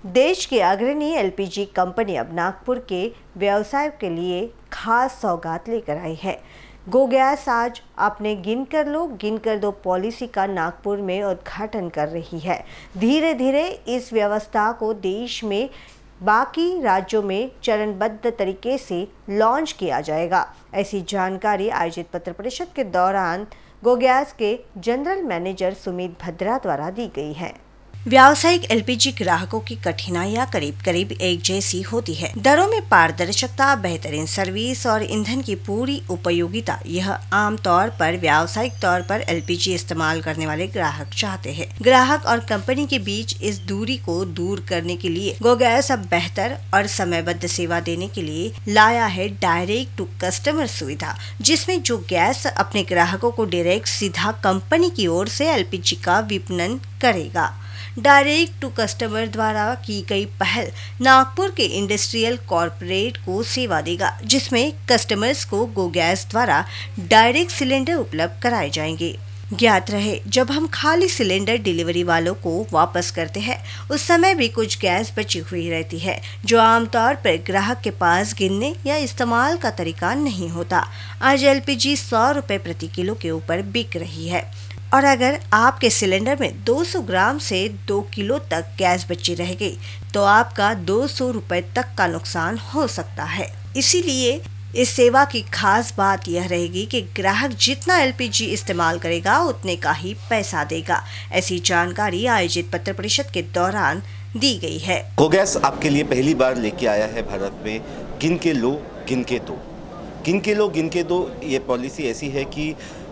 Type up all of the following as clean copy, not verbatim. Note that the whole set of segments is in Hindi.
देश की अग्रणी एलपीजी कंपनी अब नागपुर के व्यवसाय के लिए खास सौगात लेकर आई है। गो गैस आज अपने गिन कर दो पॉलिसी का नागपुर में उद्घाटन कर रही है। धीरे धीरे इस व्यवस्था को देश में बाकी राज्यों में चरणबद्ध तरीके से लॉन्च किया जाएगा। ऐसी जानकारी आयोजित पत्र परिषद के दौरान गो गैस के जनरल मैनेजर सुमित भद्रा द्वारा दी गई है। व्यावसायिक एलपीजी ग्राहकों की कठिनाइयां करीब एक जैसी होती है। दरों में पारदर्शिता, बेहतरीन सर्विस और ईंधन की पूरी उपयोगिता, यह आमतौर पर व्यावसायिक तौर पर एलपीजी इस्तेमाल करने वाले ग्राहक चाहते हैं। ग्राहक और कंपनी के बीच इस दूरी को दूर करने के लिए गो गैस अब बेहतर और समयबद्ध सेवा देने के लिए लाया है डायरेक्ट टू कस्टमर सुविधा, जिसमें जो गैस अपने ग्राहकों को डायरेक्ट सीधा कंपनी की ओर से एलपीजी का विपणन करेगा। डायरेक्ट टू कस्टमर द्वारा की गई पहल नागपुर के इंडस्ट्रियल कॉर्पोरेट को सेवा देगा, जिसमें कस्टमर्स को गो गैस द्वारा डायरेक्ट सिलेंडर उपलब्ध कराए जाएंगे। ज्ञात रहे, जब हम खाली सिलेंडर डिलीवरी वालों को वापस करते हैं, उस समय भी कुछ गैस बची हुई रहती है, जो आमतौर पर ग्राहक के पास गिनने या इस्तेमाल का तरीका नहीं होता। आज एलपीजी 100 रुपये प्रति किलो के ऊपर बिक रही है और अगर आपके सिलेंडर में 200 ग्राम से 2 किलो तक गैस बची रह गई तो आपका 200 रुपये तक का नुकसान हो सकता है। इसीलिए इस सेवा की खास बात यह रहेगी कि ग्राहक जितना एलपीजी इस्तेमाल करेगा उतने का ही पैसा देगा। ऐसी जानकारी आयोजित पत्र परिषद के दौरान दी गई है। गो गैस आपके लिए पहली बार लेके आया है भारत में गिन के लो गिन के दो। गिन के लो गिन के दो, ये पॉलिसी ऐसी है कि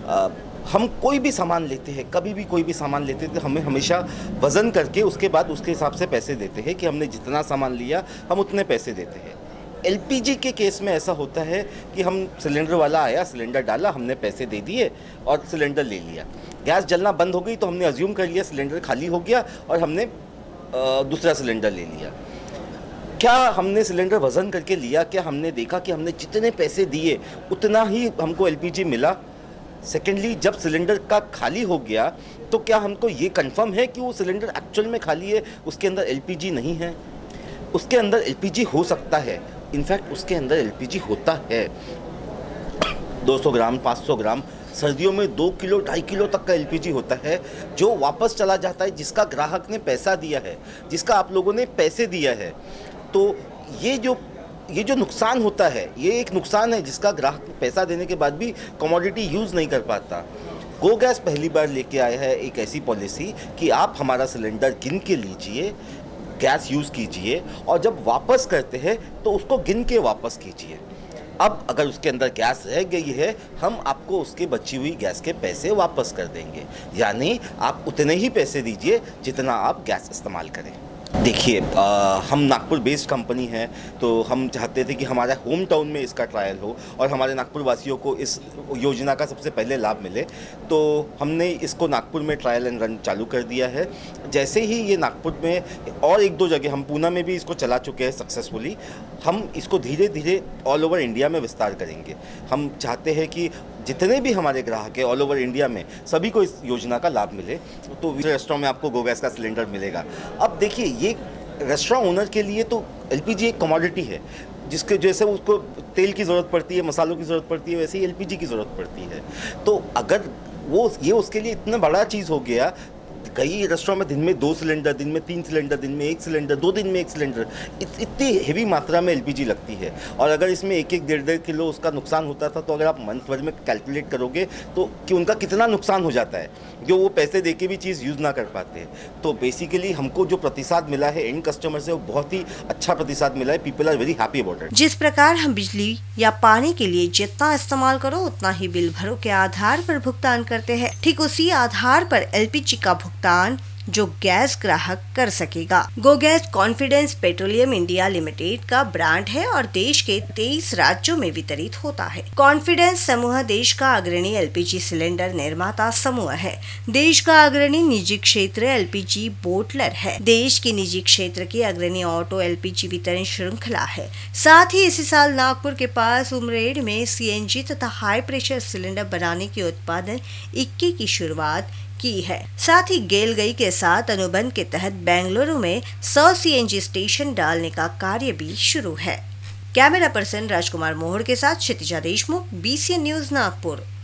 हम कोई भी सामान लेते हैं, कभी भी कोई भी सामान लेते हैं, हमें हमेशा वज़न करके उसके बाद उसके हिसाब से पैसे देते हैं कि हमने जितना सामान लिया हम उतने पैसे देते हैं। एलपीजी के केस में ऐसा होता है कि हम सिलेंडर वाला आया, सिलेंडर डाला, हमने पैसे दे दिए और सिलेंडर ले लिया। गैस जलना बंद हो गई तो हमने अज्यूम कर लिया सिलेंडर खाली हो गया और हमने दूसरा सिलेंडर ले लिया। क्या हमने सिलेंडर वज़न करके लिया? क्या हमने देखा कि हमने जितने पैसे दिए उतना ही हमको एलपीजी मिला? सेकेंडली, जब सिलेंडर का खाली हो गया तो क्या हमको ये कंफर्म है कि वो सिलेंडर एक्चुअल में खाली है, उसके अंदर एलपीजी नहीं है? उसके अंदर एलपीजी हो सकता है, इनफैक्ट उसके अंदर एलपीजी होता है। 200 ग्राम, 500 ग्राम, सर्दियों में 2 किलो 2.5 किलो तक का एलपीजी होता है जो वापस चला जाता है, जिसका ग्राहक ने पैसा दिया है, जिसका आप लोगों ने पैसे दिया है। तो ये जो नुकसान होता है, ये एक नुकसान है जिसका ग्राहक पैसा देने के बाद भी कमोडिटी यूज़ नहीं कर पाता। गो गैस पहली बार लेके आया है एक ऐसी पॉलिसी कि आप हमारा सिलेंडर गिन के लीजिए, गैस यूज़ कीजिए और जब वापस करते हैं तो उसको गिन के वापस कीजिए। अब अगर उसके अंदर गैस रह गई है, हम आपको उसके बची हुई गैस के पैसे वापस कर देंगे, यानी आप उतने ही पैसे दीजिए जितना आप गैस इस्तेमाल करें। देखिए, हम नागपुर बेस्ड कंपनी है, तो हम चाहते थे कि हमारा होम टाउन में इसका ट्रायल हो और हमारे नागपुर वासियों को इस योजना का सबसे पहले लाभ मिले। तो हमने इसको नागपुर में ट्रायल एंड रन चालू कर दिया है। जैसे ही ये नागपुर में और 1-2 जगह, हम पूना में भी इसको चला चुके हैं सक्सेसफुली, हम इसको धीरे धीरे ऑल ओवर इंडिया में विस्तार करेंगे। हम चाहते हैं कि जितने भी हमारे ग्राहक हैं ऑल ओवर इंडिया में, सभी को इस योजना का लाभ मिले। तो रेस्टोरेंट में आपको गो गैस का सिलेंडर मिलेगा। अब देखिए, ये रेस्टोरेंट ओनर के लिए तो एलपीजी एक कमोडिटी है, जिसके जैसे उसको तेल की ज़रूरत पड़ती है, मसालों की ज़रूरत पड़ती है, वैसे ही एलपीजी की ज़रूरत पड़ती है। तो अगर ये उसके लिए इतना बड़ा चीज़ हो गया, कई रेस्टोरेंट में दिन में 2 सिलेंडर, दिन में 3 सिलेंडर, दिन में 1 सिलेंडर, 2 दिन में 1 सिलेंडर, इतनी हेवी मात्रा में एलपीजी लगती है। और अगर इसमें 1-1, 1.5 किलो उसका नुकसान होता था, तो अगर आप मंथ भर में कैलकुलेट करोगे तो कि उनका कितना नुकसान हो जाता है, जो वो पैसे दे के भी चीज़ यूज़ ना कर पाते हैं। तो बेसिकली हमको जो प्रतिसाद मिला है एंड कस्टमर से, वो बहुत ही अच्छा प्रतिसाद मिला है। People are very happy about it. जिस प्रकार हम बिजली या पानी के लिए जितना इस्तेमाल करो उतना ही बिल भरो के आधार पर भुगतान करते हैं, ठीक उसी आधार पर एलपीजी का भुगतान जो गैस ग्राहक कर सकेगा। Go Gas Confidence Petroleum India Limited का ब्रांड है और देश के 23 राज्यों में वितरित होता है। कॉन्फिडेंस समूह देश का अग्रणी एलपीजी सिलेंडर निर्माता समूह है। देश का अग्रणी निजी क्षेत्र एलपीजी बोटलर है। देश की निजी क्षेत्र की अग्रणी ऑटो एलपीजी वितरण श्रृंखला है। साथ ही इसी साल नागपुर के पास उमरेड में सीएनजी तथा हाई प्रेशर सिलेंडर बनाने के उत्पादन इक्की की शुरुआत की है। साथ ही गेलगई के साथ अनुबंध के तहत बेंगलुरु में 100 CNG स्टेशन डालने का कार्य भी शुरू है। कैमरा पर्सन राजकुमार मोहर के साथ क्षितिजा देशमुख, BCN न्यूज नागपुर।